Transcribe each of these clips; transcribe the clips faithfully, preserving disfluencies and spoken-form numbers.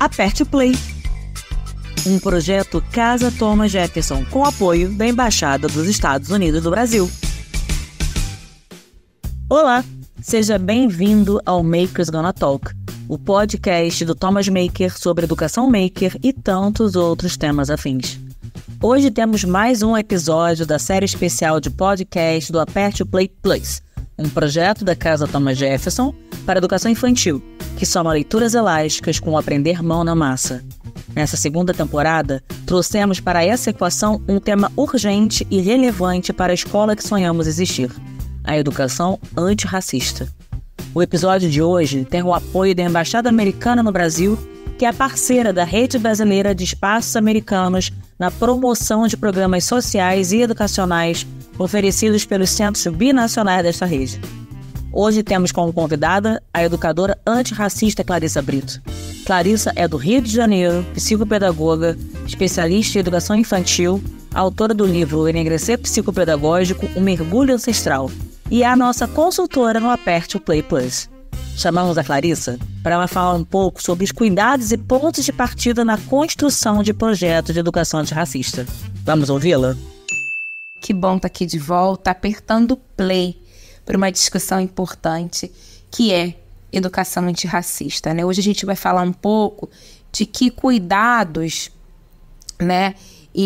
Aperte o Play, um projeto Casa Thomas Jefferson, com apoio da Embaixada dos Estados Unidos do Brasil. Olá, seja bem-vindo ao Makers Gonna Talk, o podcast do Thomas Maker sobre educação maker e tantos outros temas afins. Hoje temos mais um episódio da série especial de podcast do Aperte o Play Plus, um projeto da Casa Thomas Jefferson para educação infantil, que soma leituras elásticas com o aprender mão na massa. Nessa segunda temporada, trouxemos para essa equação um tema urgente e relevante para a escola que sonhamos existir: a educação antirracista. O episódio de hoje tem o apoio da Embaixada Americana no Brasil, que é parceira da Rede Brasileira de Espaços Americanos na promoção de programas sociais e educacionais oferecidos pelos centros binacionais desta rede. Hoje temos como convidada a educadora antirracista Clarissa Brito. Clarissa é do Rio de Janeiro, psicopedagoga, especialista em educação infantil, autora do livro Enegrecer Psicopedagógico, um mergulho ancestral, e é a nossa consultora no Aperte o Play Plus. Chamamos a Clarissa para ela falar um pouco sobre os cuidados e pontos de partida na construção de projetos de educação antirracista. Vamos ouvi-la? Que bom estar aqui de volta, apertando play para uma discussão importante que é educação antirracista, né? Hoje a gente vai falar um pouco de que cuidados, né,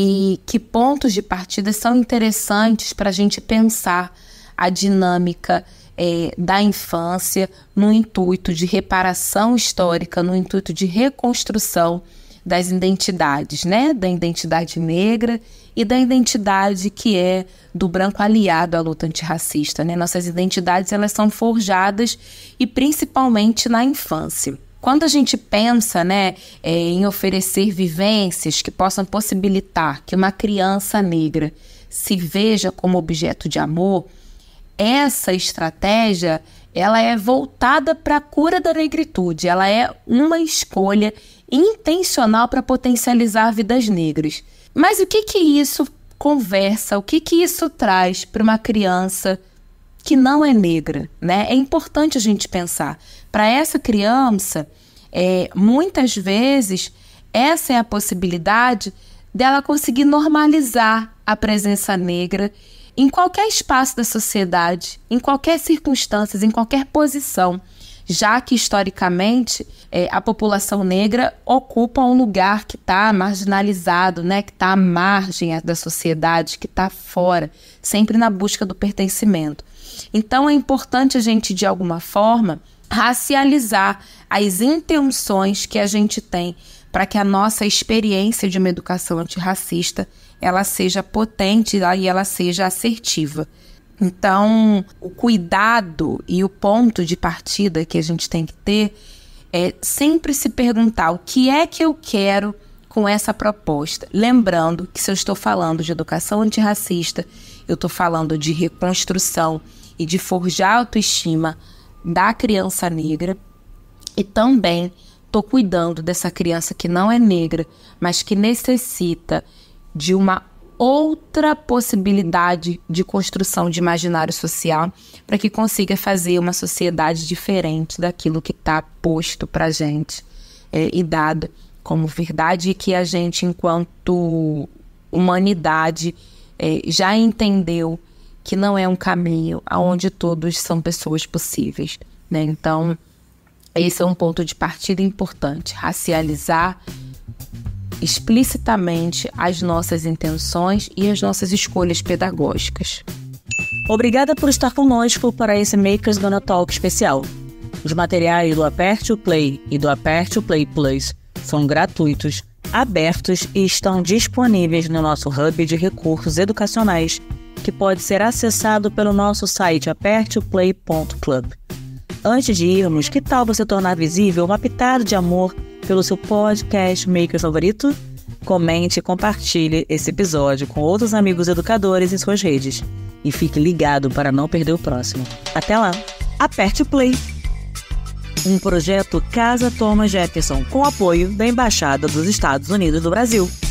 e que pontos de partida são interessantes para a gente pensar a dinâmica é, da infância no intuito de reparação histórica, no intuito de reconstrução das identidades, né? Da identidade negra e da identidade que é do branco aliado à luta antirracista, né? Nossas identidades, elas são forjadas e principalmente na infância. Quando a gente pensa, né, é, em oferecer vivências que possam possibilitar que uma criança negra se veja como objeto de amor, essa estratégia, ela é voltada para a cura da negritude, ela é uma escolha intencional para potencializar vidas negras. Mas o que que isso conversa, o que que isso traz para uma criança que não é negra, né? É importante a gente pensar. Para essa criança, é, muitas vezes, essa é a possibilidade dela conseguir normalizar a presença negra em qualquer espaço da sociedade, em qualquer circunstância, em qualquer posição, já que, historicamente, é, a população negra ocupa um lugar que está marginalizado, né, que está à margem da sociedade, que está fora, sempre na busca do pertencimento. Então, é importante a gente, de alguma forma, racializar as intenções que a gente tem para que a nossa experiência de uma educação antirracista ela seja potente e ela seja assertiva. Então, o cuidado e o ponto de partida que a gente tem que ter é sempre se perguntar o que é que eu quero com essa proposta. Lembrando que se eu estou falando de educação antirracista, eu estou falando de reconstrução e de forjar a autoestima da criança negra e também estou cuidando dessa criança que não é negra, mas que necessita de uma outra possibilidade de construção de imaginário social para que consiga fazer uma sociedade diferente daquilo que está posto para a gente é, e dado como verdade, e que a gente, enquanto humanidade, é, já entendeu que não é um caminho onde todos são pessoas possíveis, né? Então, esse é um ponto de partida importante, racializar explicitamente as nossas intenções e as nossas escolhas pedagógicas. Obrigada por estar conosco para esse Makers Gonna Talk especial. Os materiais do Aperte o Play e do Aperte o Play Plus são gratuitos, abertos e estão disponíveis no nosso hub de recursos educacionais, que pode ser acessado pelo nosso site aperte o play ponto club. Antes de irmos, que tal você tornar visível uma pitada de amor pelo seu podcast maker favorito? Comente e compartilhe esse episódio com outros amigos educadores em suas redes. E fique ligado para não perder o próximo. Até lá! Aperte o Play! Um projeto Casa Thomas Jefferson, com apoio da Embaixada dos Estados Unidos do Brasil.